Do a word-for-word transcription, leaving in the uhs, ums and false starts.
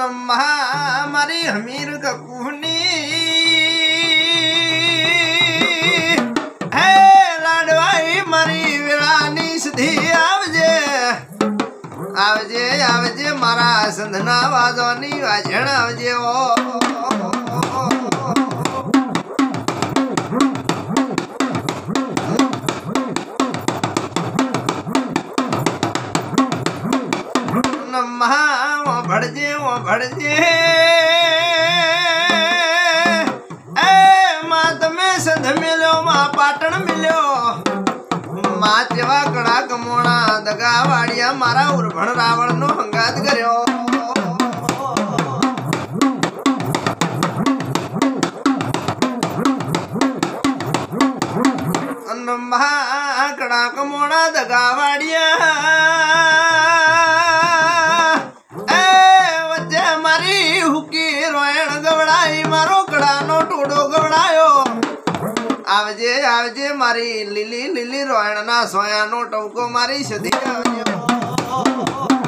मारी हमीर ककुनी है लाडवाई मारी वीरानी सधी आवजे आवजे आवजे मारा संधना वाजवानी वाजण आवजे ओ महा भड़जे वो भड़जे ए मात में संध मिलो मां पाटण मिलो मां जेवा कड़ा कमोणा दगा वाड़िया मारा उर्भण रावण नो हंगात कर्यो अन्न महा कड़ा कमोणा दगा वाड़िया आवजे आवजे मारी लीली लीली रोयण ना सोया नो टवको मारी सदी आवजे।